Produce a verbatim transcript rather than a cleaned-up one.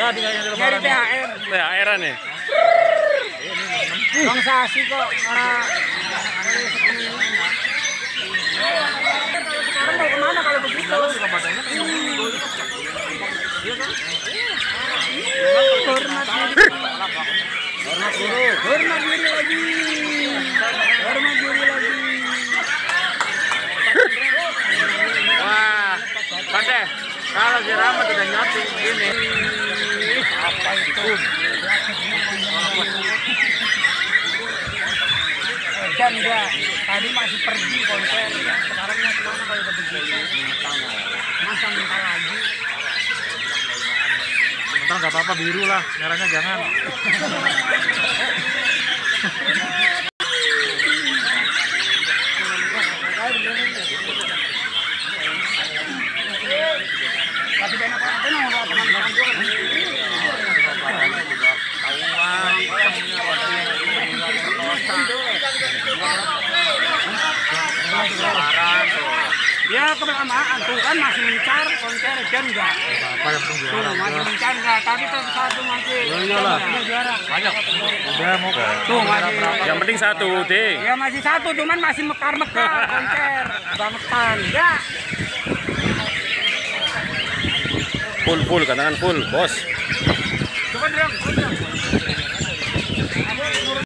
Nyari T H R. T H R nih. Bang Sasi kok orang sekarang mau kemana kalau begitu? Hormat diri. Hormat diri. Hormat diri lagi. Hormat diri lagi. Wah, Pandai. Kalau si Rahmat udah nyoting gini. Apa itu? Dan enggak, tadi masih pergi konser, sekarang mau kemana kalau udah begitu? Masa minta lagi? Bentar nggak apa-apa, biru lah, merahnya jangan. Tapi banyak orang tuh nongol teman-teman gue. Ya kebersamaan tuh kan masih mencar konser dan enggak. Apa yang penting Tuh juara? masih mencar enggak. Tadi tuh satu masih. Oh, iyalah. Juara. Banyak. Udah mau ke. Tuh masih. Yang penting satu, deh. Ya masih satu, cuman masih mekar-mekar konser. Bangetan. Ya. Full full, katakan full, bos. Coba dong, coba.